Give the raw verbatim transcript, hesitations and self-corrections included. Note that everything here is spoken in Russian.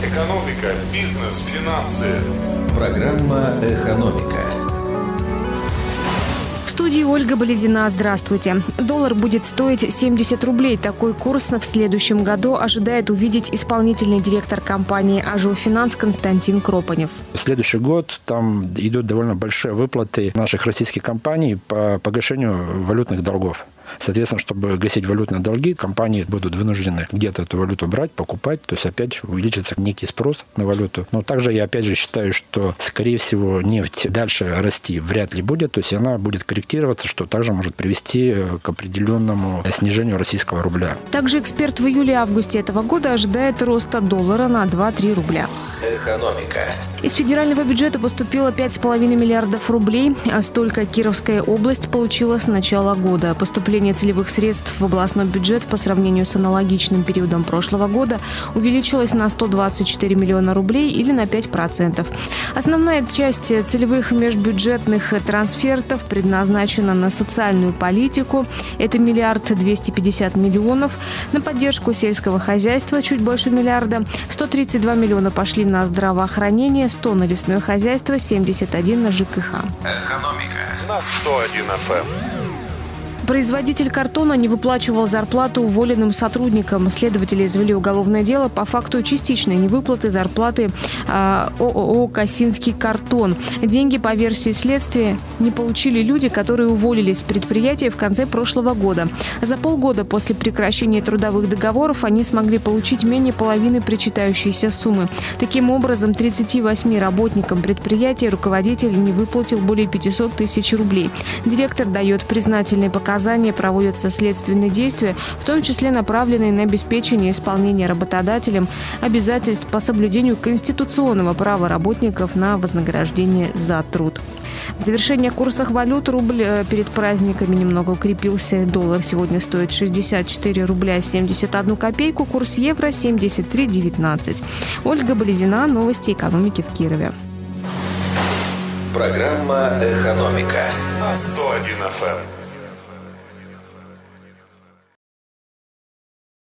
Экономика, бизнес, финансы. Программа «Экономика». В студии Ольга Болезина. Здравствуйте. Доллар будет стоить семьдесят рублей. Такой курс в следующем году ожидает увидеть исполнительный директор компании «Ажиофинанс» Константин Кропанев. В следующий год там идут довольно большие выплаты наших российских компаний по погашению валютных долгов. Соответственно, чтобы гасить валютные долги, компании будут вынуждены где-то эту валюту брать, покупать. То есть опять увеличится некий спрос на валюту. Но также я опять же считаю, что, скорее всего, нефть дальше расти вряд ли будет. То есть она будет корректироваться, что также может привести к определенному снижению российского рубля. Также эксперт в июле-августе этого года ожидает роста доллара на два-три рубля. Экономика. Из федерального бюджета поступило пять с половиной миллиардов рублей, а столько Кировская область получила с начала года. Поступление целевых средств в областной бюджет по сравнению с аналогичным периодом прошлого года увеличилось на сто двадцать четыре миллиона рублей или на пять процентов. Основная часть целевых межбюджетных трансфертов предназначена на социальную политику. Это миллиард двести пятьдесят миллионов. На поддержку сельского хозяйства чуть больше миллиарда. сто тридцать два миллиона пошли на здравоохранение, сто на лесное хозяйство, семьдесят один на ЖКХ. Экономика. На сто один эф эм. Производитель картона не выплачивал зарплату уволенным сотрудникам. Следователи извели уголовное дело по факту частичной невыплаты зарплаты э, ООО «Косинский картон». Деньги, по версии следствия, не получили люди, которые уволились с предприятия в конце прошлого года. За полгода после прекращения трудовых договоров они смогли получить менее половины причитающейся суммы. Таким образом, тридцати восьми работникам предприятия руководитель не выплатил более пятисот тысяч рублей. Директор дает признательные показания. Проводятся следственные действия, в том числе направленные на обеспечение исполнения работодателем обязательств по соблюдению конституционного права работников на вознаграждение за труд. В завершение курсах валют рубль перед праздниками немного укрепился. Доллар сегодня стоит шестьдесят четыре рубля семьдесят одну копейку, курс евро семьдесят три девятнадцать. Ольга Болезина, новости экономики в Кирове. Программа «Экономика». На сто один эф эм.